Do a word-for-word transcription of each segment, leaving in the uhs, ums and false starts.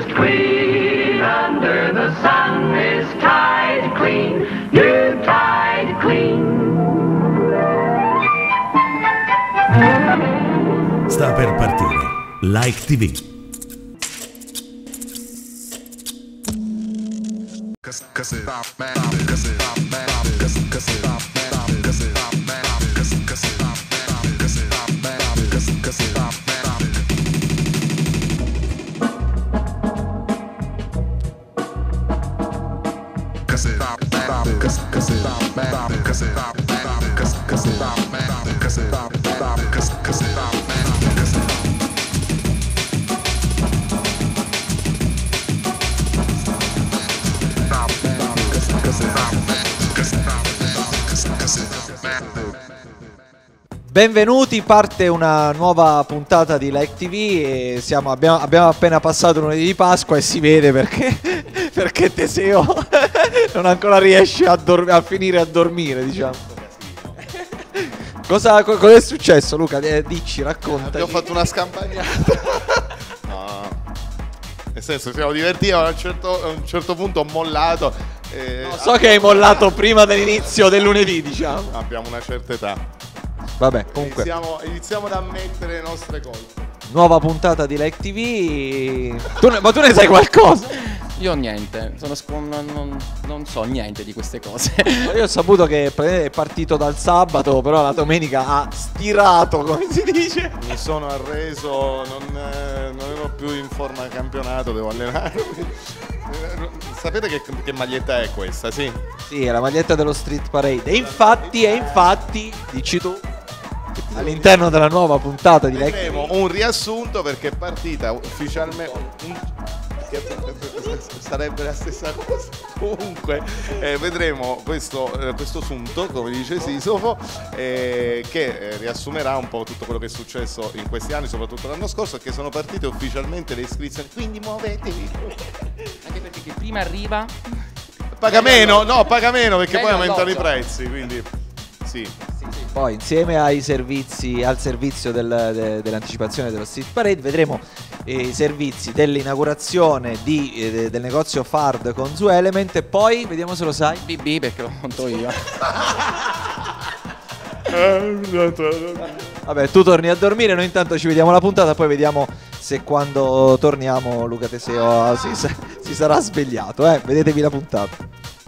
queen under the sun is Tide Clean, new Tide Clean. Sta per partire Like T V. Benvenuti, parte una nuova puntata di Like T V e siamo, abbiamo, abbiamo appena passato lunedì di Pasqua e si vede perché, perché Teseo non ancora riesce a, dor- a finire a dormire, diciamo. Cosa, co- cosa è successo, Luca? Eh, dici, racconta. Abbiamo fatto una scampagnata. No, nel senso, siamo divertiti, a un certo, a un certo punto ho mollato. Eh, no, so che hai mollato prima dell'inizio del lunedì, diciamo. Abbiamo una certa età. Vabbè, comunque iniziamo, iniziamo ad ammettere le nostre colpe. Nuova puntata di Like T V. Tu ne, ma tu ne sai qualcosa? Io niente, sono sc- non, non, non so niente di queste cose. Io ho saputo che è partito dal sabato, però la domenica ha stirato, come si dice. Mi sono arreso, non, eh, non ero più in forma campionato, devo allenarmi. Sapete che, che maglietta è questa, sì? Sì, è la maglietta dello Street Parade. E infatti, e infatti, dici tu, all'interno della nuova puntata di Like Vedremo un riassunto perché è partita ufficialmente un, che sarebbe la stessa cosa. Comunque eh, vedremo questo, eh, questo sunto, come dice Sisofo, eh, che eh, riassumerà un po' tutto quello che è successo in questi anni, soprattutto l'anno scorso, e che sono partite ufficialmente le iscrizioni, quindi muovetevi. Anche perché chi prima arriva paga meno, no, paga meno perché meglio poi aumentano alloggio. i prezzi, quindi sì. Poi insieme ai servizi, al servizio del, de, dell'anticipazione dello Street Parade vedremo eh, i servizi dell'inaugurazione di, eh, del negozio Fard con Zoo Element e poi, vediamo se lo sai, B B perché lo conto io. Vabbè, tu torni a dormire, noi intanto ci vediamo la puntata, poi vediamo se quando torniamo Luca Teseo si, si sarà svegliato, eh? Vedetevi la puntata.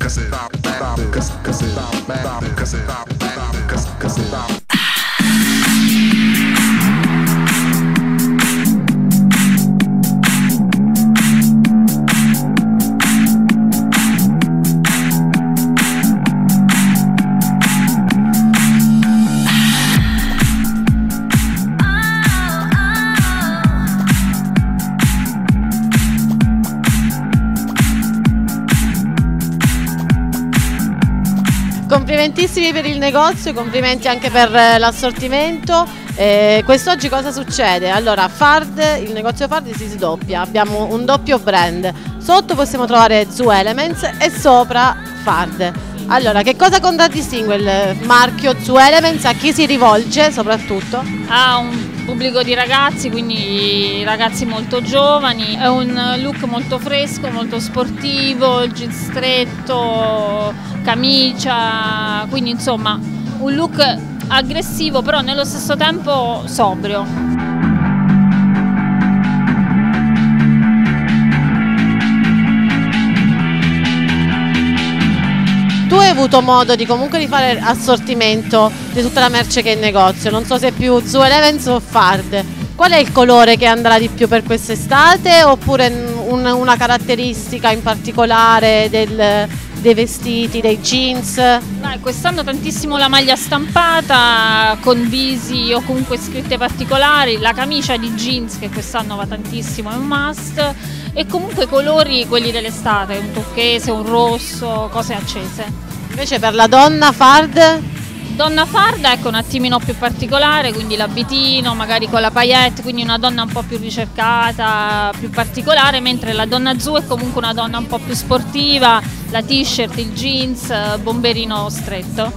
Complimentissimi per il negozio, complimenti anche per l'assortimento. Eh, quest'oggi cosa succede? Allora, Fard, il negozio Fard si sdoppia, abbiamo un doppio brand. Sotto possiamo trovare Zoo Elements e sopra Fard. Allora, che cosa contraddistingue il marchio Zoo Elements? A chi si rivolge soprattutto? Ha un pubblico di ragazzi, quindi ragazzi molto giovani, è un look molto fresco, molto sportivo, jeans stretto, camicia, quindi insomma un look aggressivo però nello stesso tempo sobrio. Tu hai avuto modo di comunque di fare assortimento di tutta la merce che è in negozio, non so se è più Zoo Elements o Fard. Qual è il colore che andrà di più per quest'estate oppure un, una caratteristica in particolare del, dei vestiti, dei jeans? Beh, quest'anno tantissimo la maglia stampata con visi o comunque scritte particolari, la camicia di jeans che quest'anno va tantissimo, è un must, e comunque colori quelli dell'estate, un turchese, un rosso, cose accese. Invece per la donna Fard? Donna Fard, ecco, un attimino più particolare, quindi l'abitino, magari con la paillette, quindi una donna un po' più ricercata, più particolare, mentre la donna Zoo è comunque una donna un po' più sportiva, la t-shirt, il jeans, bomberino stretto.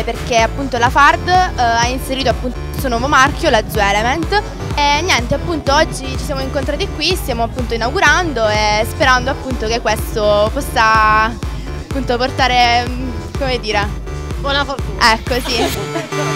invernale perché appunto la Fard eh, ha inserito appunto il suo nuovo marchio, la Zoo Element, e niente, appunto oggi ci siamo incontrati qui, stiamo appunto inaugurando e sperando appunto che questo possa appunto portare, come dire, buona fortuna. Ecco, sì.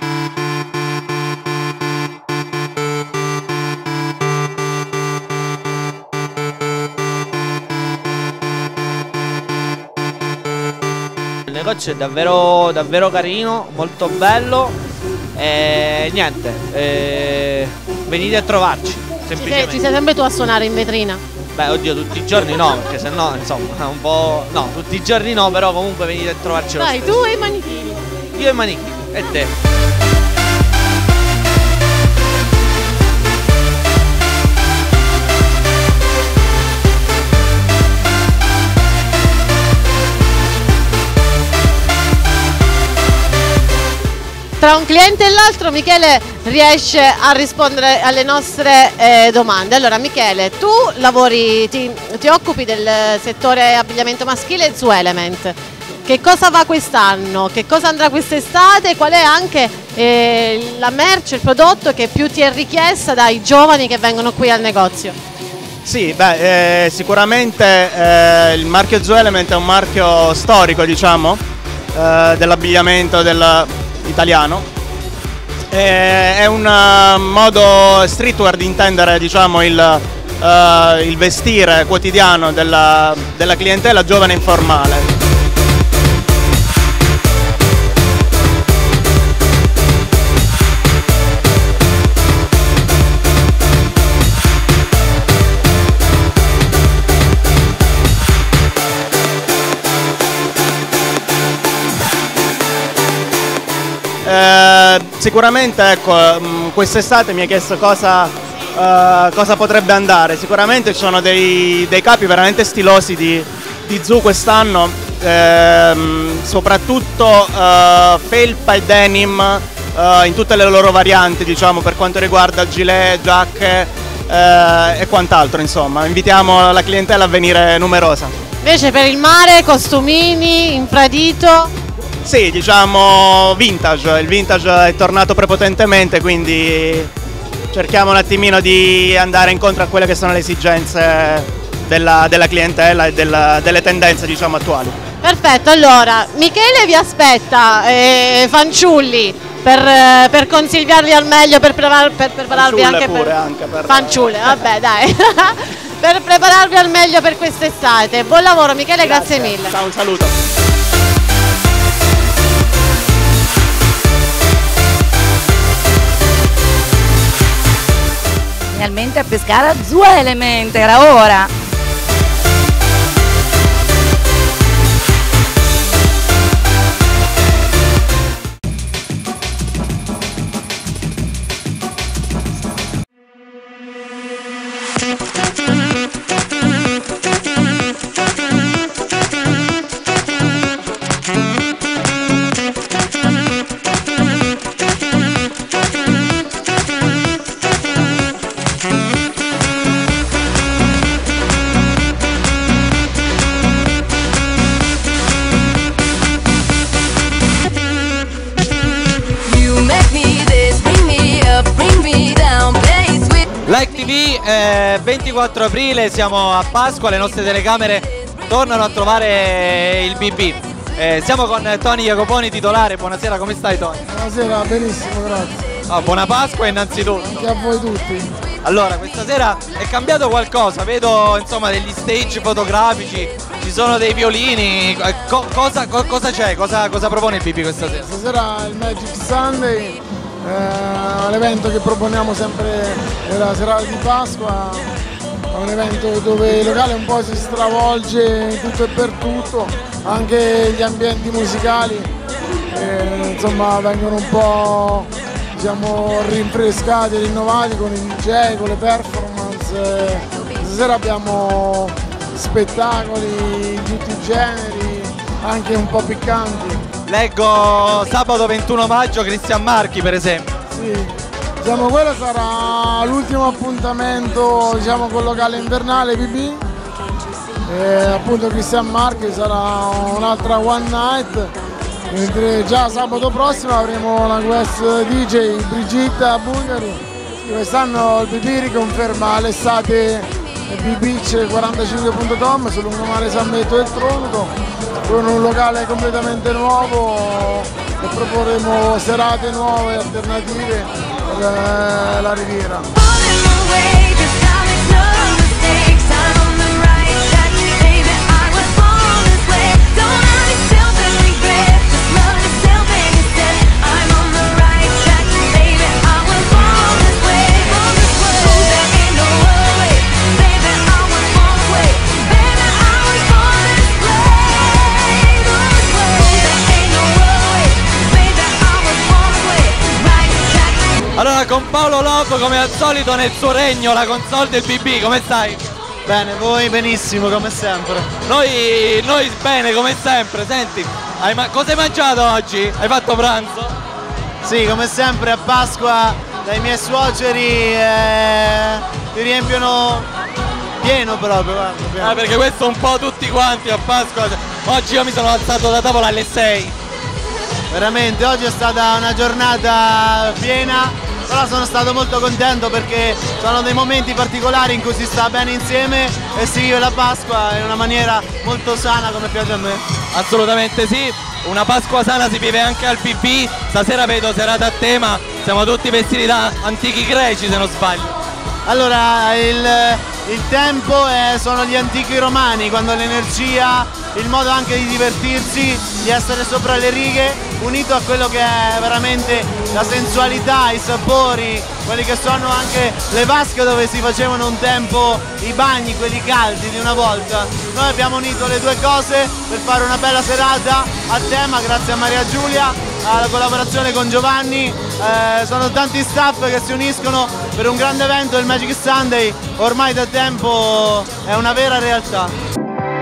Il negozio è davvero, davvero carino, molto bello e niente, eh, venite a trovarci, semplicemente. Ci sei, ci sei sempre tu a suonare in vetrina? Beh, oddio, tutti i giorni no, perché sennò insomma è un po'... No, tutti i giorni no, però comunque venite a trovarci lo Dai, stesso. tu e i manichini. Io e i manichini, e te. Tra un cliente e l'altro Michele riesce a rispondere alle nostre eh, domande. Allora Michele, tu lavori, ti, ti occupi del settore abbigliamento maschile Zoo Element. Che cosa va quest'anno? Che cosa andrà quest'estate? Qual è anche eh, la merce, il prodotto che più ti è richiesta dai giovani che vengono qui al negozio? Sì, beh, eh, sicuramente eh, il marchio Zoo Element è un marchio storico, diciamo, eh, dell'abbigliamento del italiano. Eh, è un uh, modo streetwear di intendere, diciamo, il, uh, il vestire quotidiano della, della clientela giovane e informale. Eh, sicuramente, ecco, quest'estate mi ha chiesto cosa, uh, cosa potrebbe andare. Sicuramente ci sono dei, dei capi veramente stilosi di, di Zoo quest'anno, ehm, soprattutto uh, felpa e denim uh, in tutte le loro varianti, diciamo, per quanto riguarda gilet, giacche uh, e quant'altro, insomma. Invitiamo la clientela a venire numerosa. Invece per il mare, costumini, infradito? Sì, diciamo vintage, il vintage è tornato prepotentemente, quindi cerchiamo un attimino di andare incontro a quelle che sono le esigenze della, della clientela e della, delle tendenze, diciamo, attuali. Perfetto, allora Michele vi aspetta, eh, fanciulli, per, eh, per consigliarvi al meglio, per, prevar per prepararvi Fanciulle anche pure, per... anche per... Fanciulle, vabbè dai, per prepararvi al meglio per quest'estate. Buon lavoro Michele, grazie, grazie mille. Ciao, un saluto. Finalmente a Pescara Zoo Element, era ora! Like T V, eh, ventiquattro aprile, siamo a Pasqua, le nostre telecamere tornano a trovare il B B. Eh, siamo con Tony Jacoponi, titolare. Buonasera, come stai Tony? Buonasera, benissimo, grazie. Oh, buona Pasqua innanzitutto. Anche a voi tutti. Allora, questa sera è cambiato qualcosa, vedo insomma degli stage fotografici, ci sono dei violini, co cosa co cosa c'è? Cosa, cosa propone il B B questa sera? Stasera il Magic Sunday, eh, l'evento che proponiamo sempre nella serata di Pasqua, è un evento dove il locale un po' si stravolge in tutto e per tutto, anche gli ambienti musicali eh, insomma vengono un po', diciamo, rinfrescati e rinnovati con i D J, con le performance. Stasera abbiamo spettacoli di tutti i generi, anche un po' piccanti. Leggo sabato ventuno maggio Cristian Marchi per esempio. Sì, diciamo quello sarà l'ultimo appuntamento, diciamo, col locale invernale B B. E appunto Cristian Marchi sarà un'altra one night Mentre già sabato prossimo avremo la guest D J Brigitta Bulgari. Quest'anno il B B riconferma l'estate b beach quarantacinque punto com sul lungomare San Benedetto del Tronto, con un locale completamente nuovo e proporremo serate nuove e alternative per la Riviera. Allora con Paolo Loco come al solito nel suo regno, la console del B B, come stai? Bene, voi benissimo come sempre. Noi, noi bene come sempre, senti, hai ma- cosa hai mangiato oggi? Hai fatto pranzo? Sì, come sempre a Pasqua dai miei suoceri eh, ti riempiono pieno proprio, guarda, pieno. Ah, perché questo un po' tutti quanti a Pasqua. Oggi io mi sono alzato da tavola alle sei. Veramente, oggi è stata una giornata piena, però sono stato molto contento perché sono dei momenti particolari in cui si sta bene insieme e si vive la Pasqua in una maniera molto sana come piace a me. Assolutamente sì, una Pasqua sana si vive anche al B B, stasera vedo serata a tema, siamo tutti vestiti da antichi greci se non sbaglio. Allora, il, il tempo è, sono gli antichi romani, quando l'energia, il modo anche di divertirsi, di essere sopra le righe, unito a quello che è veramente la sensualità, i sapori, quelli che sono anche le vasche dove si facevano un tempo i bagni, quelli caldi di una volta. Noi abbiamo unito le due cose per fare una bella serata a tema, grazie a Maria Giulia, alla collaborazione con Giovanni, eh, sono tanti staff che si uniscono per un grande evento, il Magic Sunday, ormai da tempo è una vera realtà.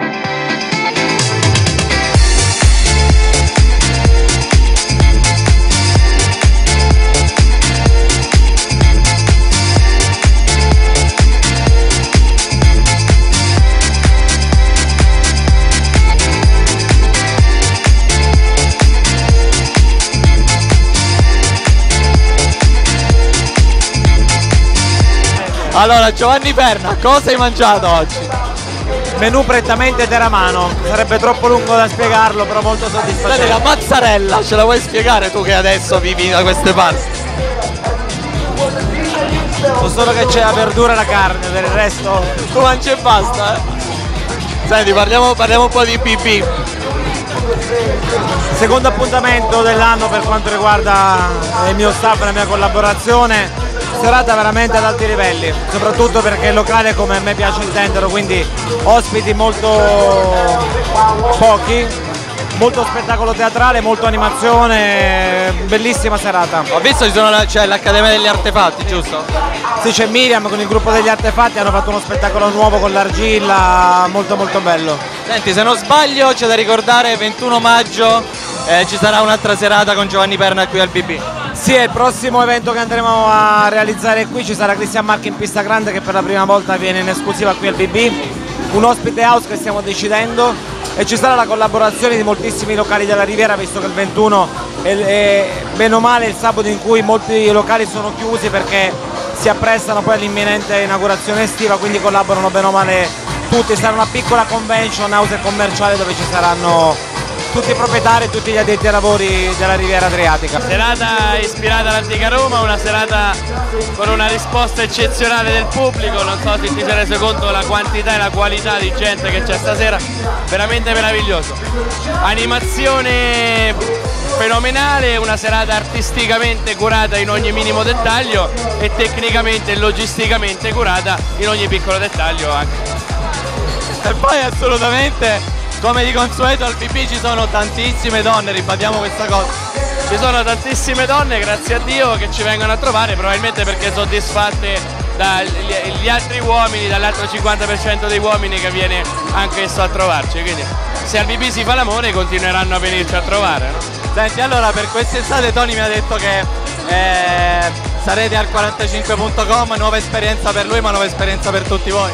Allora Giovanni Perna, cosa hai mangiato oggi? Menù prettamente teramano, sarebbe troppo lungo da spiegarlo, però molto soddisfacente. La mozzarella, ce la vuoi spiegare tu che adesso vivi da queste parti? So solo che c'è la verdura e la carne, per il resto tu mangi e basta, eh? Senti, parliamo, parliamo un po' di B B. Secondo appuntamento dell'anno per quanto riguarda il mio staff e la mia collaborazione. Serata veramente ad alti livelli, soprattutto perché il locale, come a me piace intenderlo, quindi ospiti molto pochi, molto spettacolo teatrale, molto animazione, bellissima serata. Ho visto ci sono la, c'è l'Accademia degli Artefatti, giusto? Sì, c'è Miriam con il gruppo degli Artefatti, hanno fatto uno spettacolo nuovo con l'argilla, molto molto bello. Senti, se non sbaglio c'è da ricordare ventuno maggio eh, ci sarà un'altra serata con Giovanni Perna qui al B B. Sì, è il prossimo evento che andremo a realizzare qui, ci sarà Cristian Marchi in pista grande che per la prima volta viene in esclusiva qui al B B, un ospite house che stiamo decidendo e ci sarà la collaborazione di moltissimi locali della Riviera, visto che il ventuno è, è bene o male il sabato in cui molti locali sono chiusi perché si apprestano poi all'imminente inaugurazione estiva, quindi collaborano bene o male tutti. Sarà una piccola convention house e commerciale dove ci saranno tutti i proprietari e tutti gli addetti ai lavori della Riviera Adriatica. Serata ispirata all'antica Roma, una serata con una risposta eccezionale del pubblico, non so se ti sei reso conto della quantità e la qualità di gente che c'è stasera, veramente meraviglioso. Animazione fenomenale, una serata artisticamente curata in ogni minimo dettaglio e tecnicamente e logisticamente curata in ogni piccolo dettaglio anche. E poi assolutamente, come di consueto al B B ci sono tantissime donne, ribadiamo questa cosa. Ci sono tantissime donne, grazie a Dio, che ci vengono a trovare, probabilmente perché soddisfatte dagli altri uomini, dall'altro cinquanta per cento dei uomini che viene anch'esso a trovarci. Quindi se al B B si fa l'amore continueranno a venirci a trovare, no? Senti, allora per quest'estate Tony mi ha detto che eh, sarete al quarantacinque punto com, nuova esperienza per lui ma nuova esperienza per tutti voi.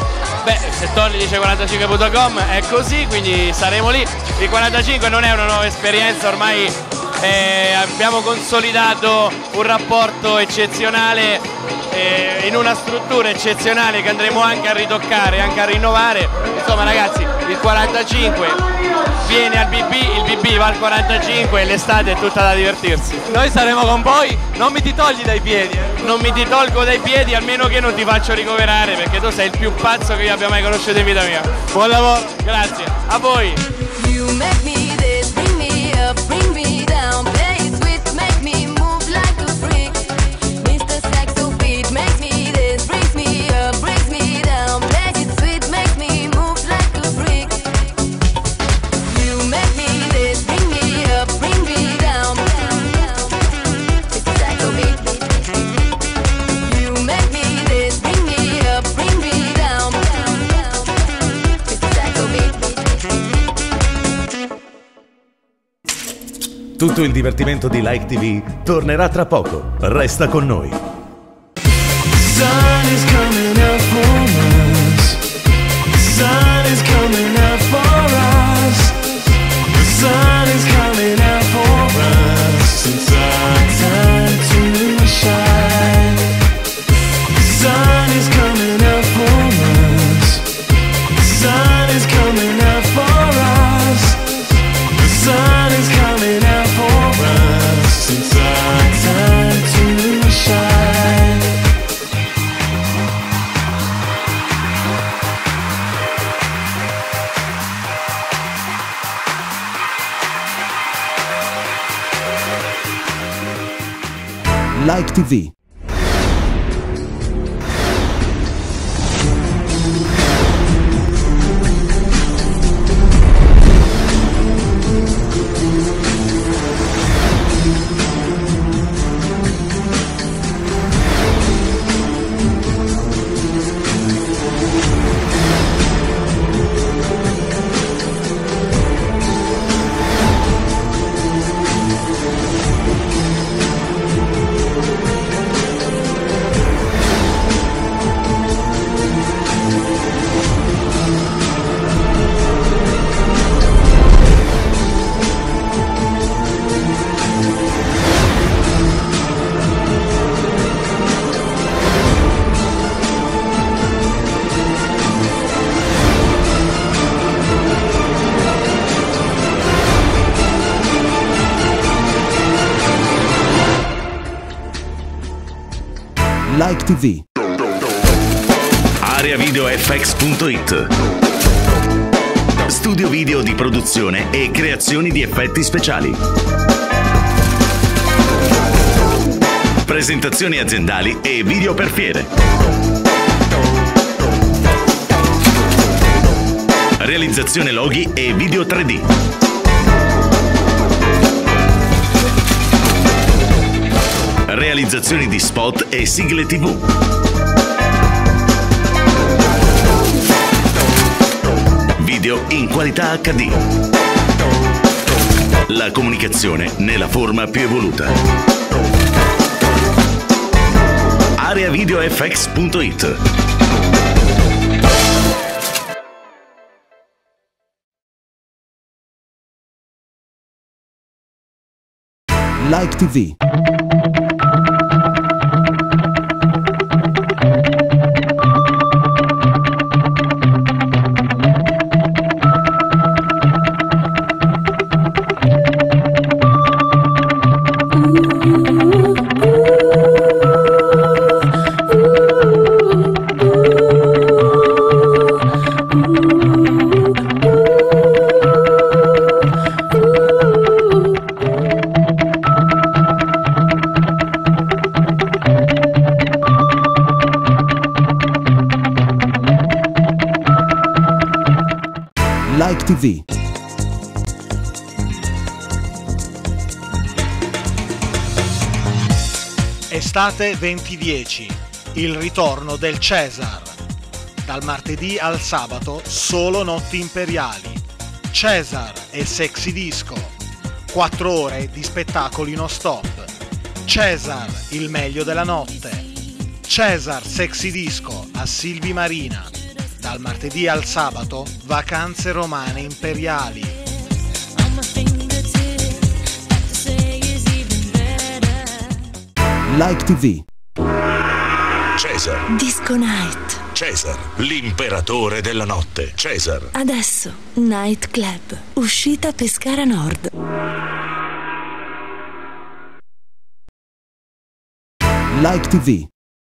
Beh, se Tony dice quarantacinque punto com è così, quindi saremo lì. Il quarantacinque non è una nuova esperienza, ormai eh, abbiamo consolidato un rapporto eccezionale eh, in una struttura eccezionale che andremo anche a ritoccare, anche a rinnovare. Insomma ragazzi, il quarantacinque viene al B B, il B B va al quarantacinque e l'estate è tutta da divertirsi. Noi saremo con voi, non mi ti togli dai piedi. Eh. Non mi ti tolgo dai piedi, almeno che non ti faccio ricoverare, perché tu sei il più pazzo che io abbia mai conosciuto in vita mia. Buon lavoro. Grazie, a voi. You make me this, bring me up, bring me down, play it sweet, make me move like a freak. mister Saxo Beat makes me this, brings me up, brings me down, play it sweet, make me move like a freak. You make me this, bring me up, bring me down, mister Saxo Beat. You make me this, bring me up, bring me down, mister Saxo Beat. Tutto il divertimento di Like T V tornerà tra poco. Resta con noi. Sun is coming up for us. Sun is coming up for us. The sun is coming up for us. It's our time to shine. Sun is coming up for us. Sun is coming up for us. The sun is coming up for us. It's our time to shine. Like T V. Like T V. Area Video F X punto it. Studio video di produzione e creazioni di effetti speciali. Presentazioni aziendali e video per fiere. Realizzazione loghi e video tre D. Realizzazioni di spot e sigle tivù. Video in qualità acca di. La comunicazione nella forma più evoluta. Area Video F X punto it. Like T V. Like T V. Estate duemiladieci, il ritorno del César. Dal martedì al sabato solo notti imperiali. César e Sexy Disco. quattro ore di spettacoli non stop. César, il meglio della notte. César Sexy Disco a Silvi Marina. Dal Dal martedì al sabato, vacanze romane imperiali. Like tivù. Cesar. Disco Night. Cesar, l'imperatore della notte. Cesar. Adesso, Night Club. Uscita Pescara Nord. Like tivù.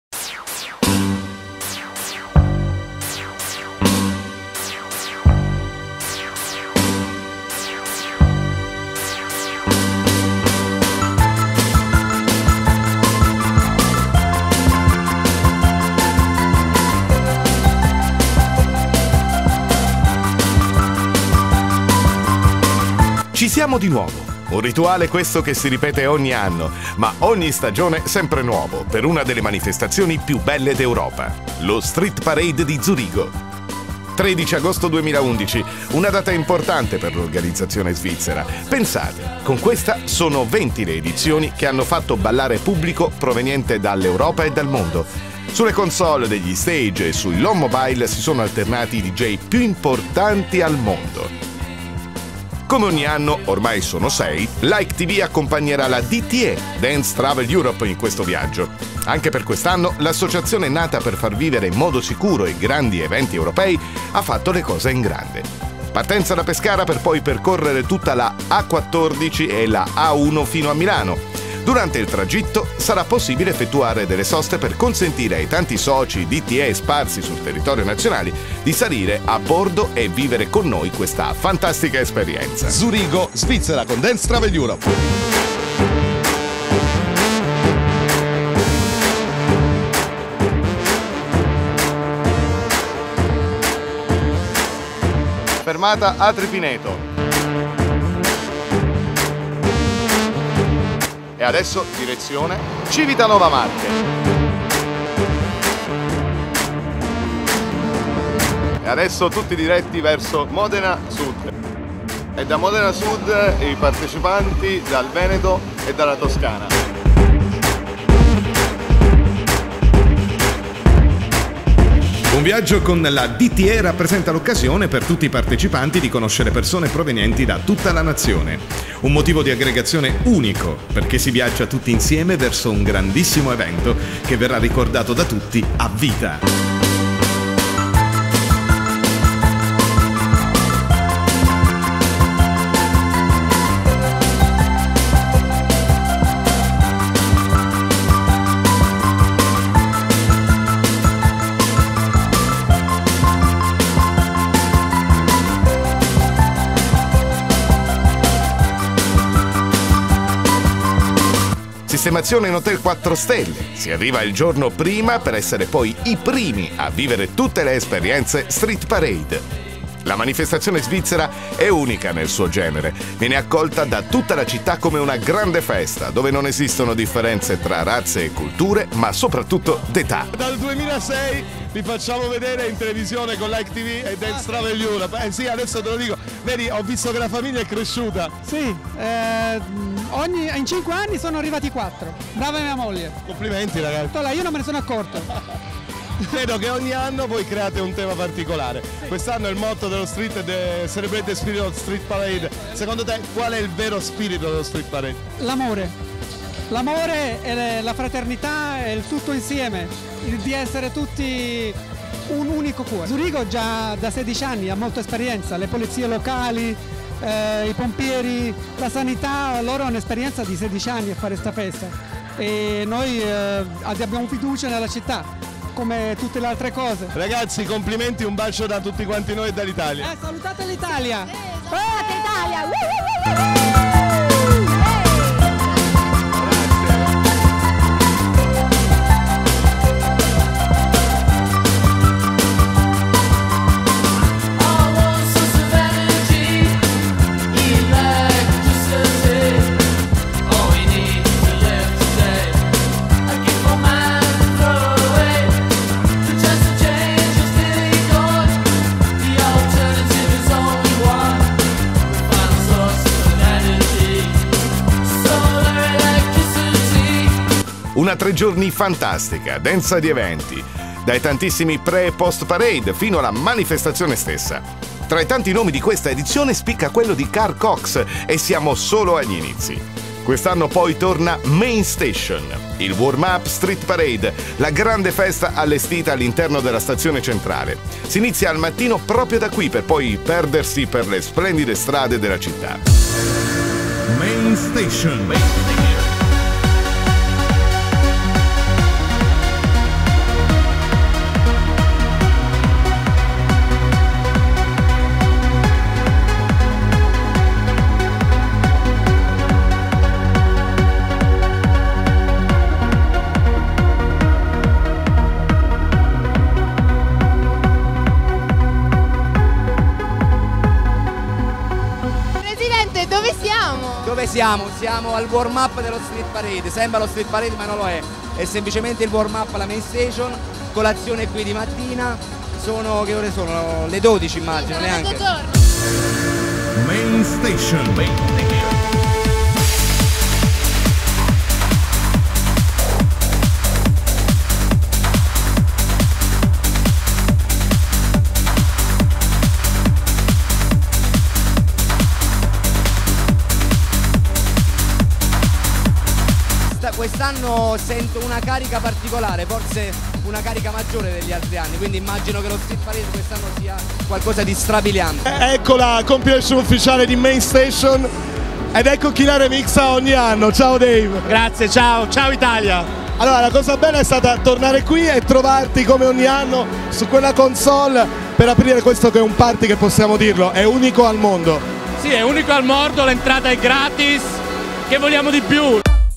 Ci siamo di nuovo. Un rituale questo che si ripete ogni anno, ma ogni stagione sempre nuovo, per una delle manifestazioni più belle d'Europa, lo Street Parade di Zurigo. tredici agosto duemilaundici, una data importante per l'organizzazione svizzera. Pensate, con questa sono venti le edizioni che hanno fatto ballare pubblico proveniente dall'Europa e dal mondo. Sulle console degli stage e sui lawn mobile si sono alternati i D J più importanti al mondo. Come ogni anno, ormai sono sei, Like tivù accompagnerà la D T E, Dance Travel Europe, in questo viaggio. Anche per quest'anno, l'associazione nata per far vivere in modo sicuro i grandi eventi europei ha fatto le cose in grande. Partenza da Pescara per poi percorrere tutta la A quattordici e la A uno fino a Milano. Durante il tragitto sarà possibile effettuare delle soste per consentire ai tanti soci D T E sparsi sul territorio nazionale di salire a bordo e vivere con noi questa fantastica esperienza. Zurigo, Svizzera con Dance Travel Europe. Fermata Atri Pineto. E adesso direzione Civitanova Marche. E adesso tutti diretti verso Modena Sud. E da Modena Sud i partecipanti dal Veneto e dalla Toscana. Un viaggio con la D T E rappresenta l'occasione per tutti i partecipanti di conoscere persone provenienti da tutta la nazione. Un motivo di aggregazione unico, perché si viaggia tutti insieme verso un grandissimo evento che verrà ricordato da tutti a vita. Sistemazione in hotel quattro stelle. Si arriva il giorno prima per essere poi i primi a vivere tutte le esperienze Street Parade. La manifestazione svizzera è unica nel suo genere. Viene accolta da tutta la città come una grande festa, dove non esistono differenze tra razze e culture, ma soprattutto d'età. Dal duemilasei vi facciamo vedere in televisione con Like tivù e Dance Travel Europe. Eh sì, adesso te lo dico. Vedi, ho visto che la famiglia è cresciuta. Sì, eh, ogni, in cinque anni sono arrivati quattro. Brava mia moglie. Complimenti ragazzi. Io non me ne sono accorto. Vedo che ogni anno voi create un tema particolare. Quest'anno il motto dello street è the Celebrate the Spirit of Street Parade. Secondo te qual è il vero spirito dello Street Parade? L'amore. L'amore e la fraternità e il tutto insieme. Il di essere tutti un unico cuore. Zurigo già da sedici anni ha molta esperienza. Le polizie locali, eh, i pompieri, la sanità, loro hanno esperienza di sedici anni a fare sta festa. E noi eh, abbiamo fiducia nella città, come tutte le altre cose. Ragazzi, complimenti, un bacio da tutti quanti noi e dall'Italia. Eh, salutate l'Italia! Salutate l'Italia! Una tre giorni fantastica, densa di eventi. dai tantissimi pre e post parade fino alla manifestazione stessa. Tra i tanti nomi di questa edizione spicca quello di Carl Cox e siamo solo agli inizi. Quest'anno poi torna Main Station, il warm-up street parade, la grande festa allestita all'interno della stazione centrale. Si inizia al mattino proprio da qui per poi perdersi per le splendide strade della città. Main Station. Dove siamo? Siamo al warm up dello street parade, sembra lo street parade ma non lo è, è semplicemente il warm up alla main station, colazione qui di mattina, sono, che ore sono? Le dodici immagino, neanche. Main Station. Quest'anno sento una carica particolare, forse una carica maggiore degli altri anni, quindi immagino che lo street parade quest'anno sia qualcosa di strabiliante. Ecco la compilation ufficiale di Main Station ed ecco chi la remixa ogni anno. Ciao Dave. Grazie, ciao, ciao Italia. Allora la cosa bella è stata tornare qui e trovarti come ogni anno su quella console per aprire questo che è un party che possiamo dirlo, è unico al mondo. Sì, è unico al mondo, l'entrata è gratis, che vogliamo di più?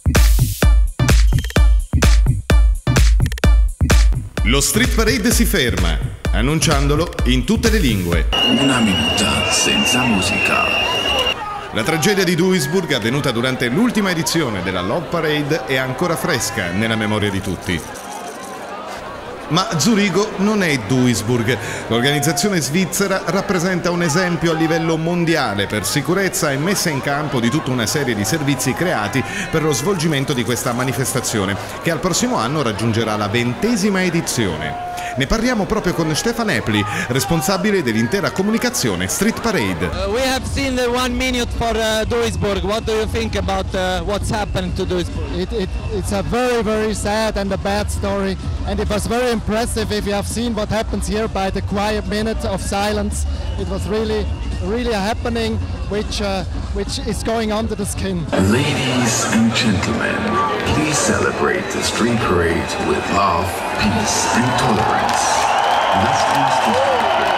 Lo street parade si ferma, annunciandolo in tutte le lingue. Una minuta senza musica. La tragedia di Duisburg, avvenuta durante l'ultima edizione della Love Parade, è ancora fresca nella memoria di tutti. Ma Zurigo non è Duisburg. L'organizzazione svizzera rappresenta un esempio a livello mondiale per sicurezza e messa in campo di tutta una serie di servizi creati per lo svolgimento di questa manifestazione, che al prossimo anno raggiungerà la ventesima edizione. Ne parliamo proprio con Stefan Epli, responsabile dell'intera comunicazione Street Parade. Uh, we have seen the one minute for uh, Duisburg. What do you think about uh, what's happened to Duisburg? It, it, it's a very, very sad and a bad story. And it was very impressive if you have seen what happens here by the quiet minute of silence. It was really, really a happening which, uh, which is going under the skin. Ladies and gentlemen, please celebrate the street parade with love, peace and tolerance. Let's dance together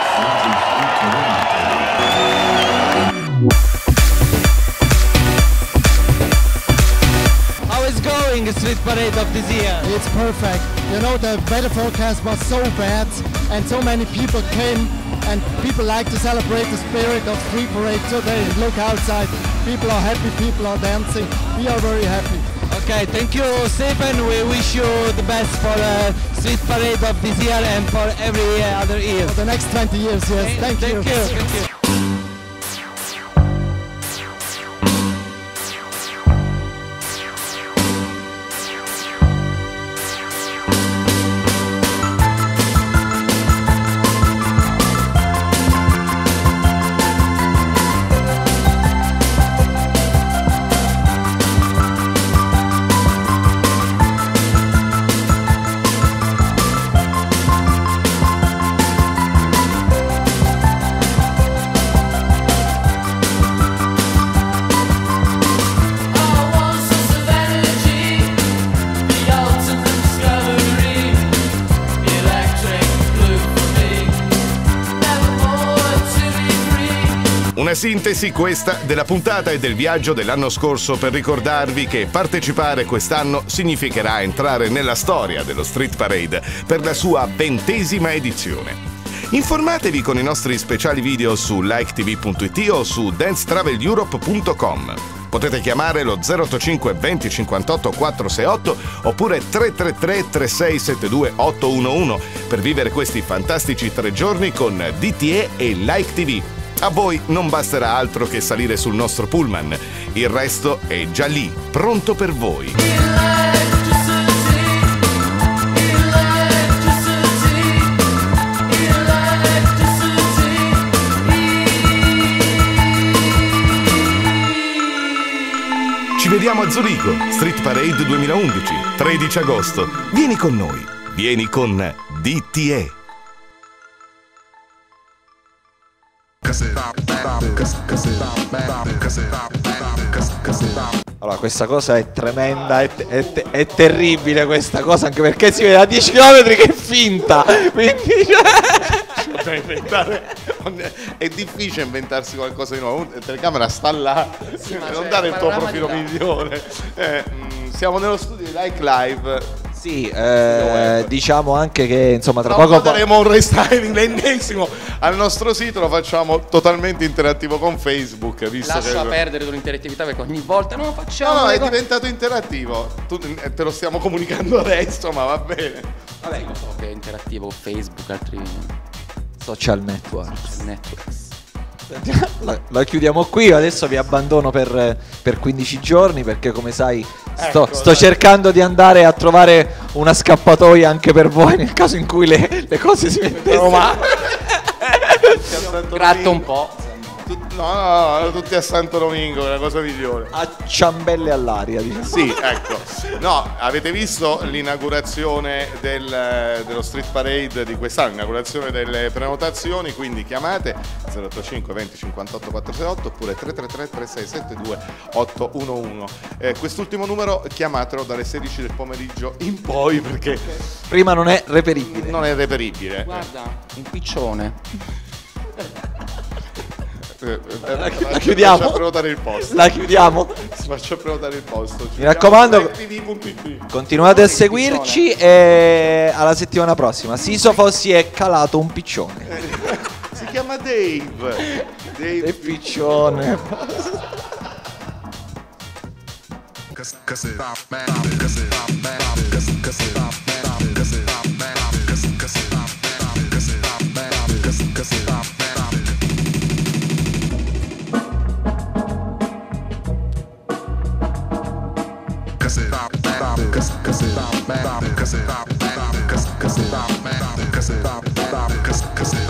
How is going the street parade of this year? It's perfect. You know, the weather forecast was so bad and so many people came and people like to celebrate the spirit of street parade. So they look outside, people are happy, people are dancing. We are very happy. Okay, thank you Stephen. We wish you the best for the street parade of this year and for every other year. For the next twenty years, yes. Thank, Thank you. you. Thank you. Una sintesi questa della puntata e del viaggio dell'anno scorso per ricordarvi che partecipare quest'anno significherà entrare nella storia dello Street Parade per la sua ventesima edizione. Informatevi con i nostri speciali video su like t v punto i t o su dance travel europe punto com. Potete chiamare lo zero otto cinque venti cinquantotto quattrocentosessantotto oppure tre tre tre tre sei sette due otto uno uno per vivere questi fantastici tre giorni con D T E e Like T V. A voi non basterà altro che salire sul nostro pullman. Il resto è già lì, pronto per voi. vediamo a Zurigo, Street Parade duemilaundici, tredici agosto. Vieni con noi, vieni con D T E. Allora, questa cosa è tremenda, è, è, è terribile questa cosa, anche perché si vede a dieci chilometri che è finta. Quindi, Cioè, inventare... È difficile inventarsi qualcosa di nuovo. La telecamera sta là, non c'è dare il il tuo panorama profilo di là. migliore. Eh, mh, siamo nello studio di Like Live. Sì, eh, diciamo anche che insomma tra Tra poco poco daremo un restyling l'ennesimo al nostro sito, lo facciamo totalmente interattivo con Facebook, visto Lascia che... perdere l'interattività perché ogni volta no, facciamo. No, no, le è cose- diventato interattivo. Tu, eh, te lo stiamo comunicando adesso, ma va bene. Vabbè, lo so che è interattivo Facebook, altri social network. social networks. La, la chiudiamo qui, adesso vi abbandono per, per quindici giorni perché come sai sto, Ecco, sto dai. cercando di andare a trovare una scappatoia anche per voi nel caso in cui le, le cose si mettessero male. Gratto un po'. Tut- no, no, no, tutti a Santo Domingo, è la cosa migliore. A ciambelle all'aria, diciamo. Sì, ecco. No, avete visto l'inaugurazione del- dello Street Parade di quest'anno, l'inaugurazione delle prenotazioni, quindi chiamate zero otto cinque venti cinquantotto quattrocentosessantotto oppure tre tre tre tre sei sette due otto uno uno. Eh, quest'ultimo numero chiamatelo dalle sedici del pomeriggio in poi perché Prima non è reperibile. non è reperibile. Guarda, un piccione. Eh, eh, La, faccio- la chiudiamo? Faccio prenotare il posto. La chiudiamo? Faccio prenotare il posto. Mi raccomando, T V punto it. continuate a seguirci e alla settimana prossima. Sisofo si è calato un piccione. Si chiama Dave. Dave E piccione. Cause